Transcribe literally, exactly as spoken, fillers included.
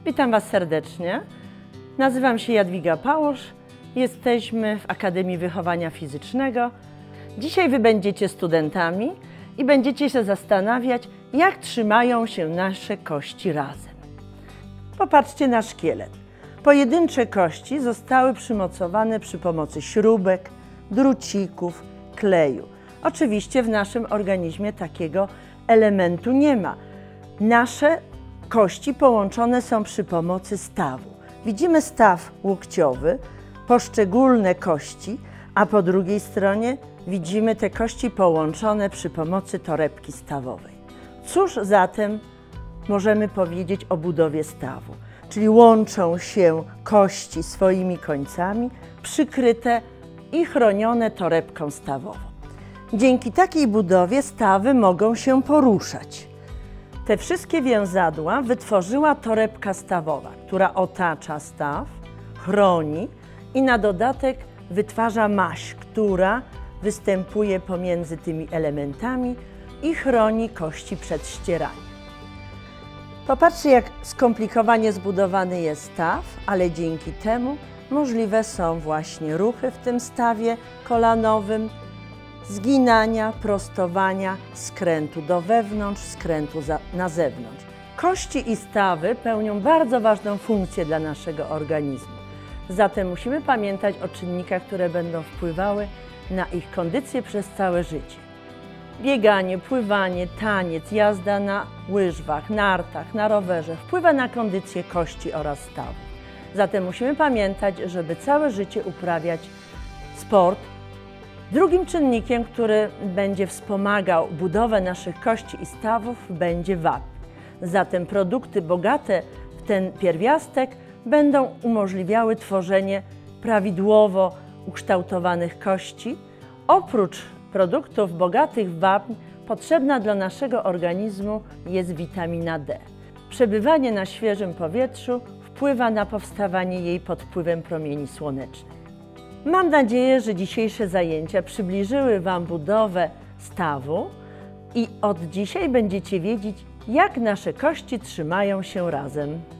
Witam Was serdecznie. Nazywam się Jadwiga Pałusz. Jesteśmy w Akademii Wychowania Fizycznego. Dzisiaj Wy będziecie studentami i będziecie się zastanawiać, jak trzymają się nasze kości razem. Popatrzcie na szkielet. Pojedyncze kości zostały przymocowane przy pomocy śrubek, drucików, kleju. Oczywiście w naszym organizmie takiego elementu nie ma. Nasze kości połączone są przy pomocy stawu. Widzimy staw łokciowy, poszczególne kości, a po drugiej stronie widzimy te kości połączone przy pomocy torebki stawowej. Cóż zatem możemy powiedzieć o budowie stawu? Czyli łączą się kości swoimi końcami, przykryte i chronione torebką stawową. Dzięki takiej budowie stawy mogą się poruszać. Te wszystkie więzadła wytworzyła torebka stawowa, która otacza staw, chroni i na dodatek wytwarza maść, która występuje pomiędzy tymi elementami i chroni kości przed ścieraniem. Popatrzcie, jak skomplikowanie zbudowany jest staw, ale dzięki temu możliwe są właśnie ruchy w tym stawie kolanowym, zginania, prostowania, skrętu do wewnątrz, skrętu na zewnątrz. Kości i stawy pełnią bardzo ważną funkcję dla naszego organizmu. Zatem musimy pamiętać o czynnikach, które będą wpływały na ich kondycję przez całe życie. Bieganie, pływanie, taniec, jazda na łyżwach, nartach, na rowerze wpływa na kondycję kości oraz stawu. Zatem musimy pamiętać, żeby całe życie uprawiać sport. Drugim czynnikiem, który będzie wspomagał budowę naszych kości i stawów, będzie wapń. Zatem produkty bogate w ten pierwiastek będą umożliwiały tworzenie prawidłowo ukształtowanych kości. Oprócz produktów bogatych w wapń potrzebna dla naszego organizmu jest witamina D. Przebywanie na świeżym powietrzu wpływa na powstawanie jej pod wpływem promieni słonecznych. Mam nadzieję, że dzisiejsze zajęcia przybliżyły Wam budowę stawu i od dzisiaj będziecie wiedzieć, jak nasze kości trzymają się razem.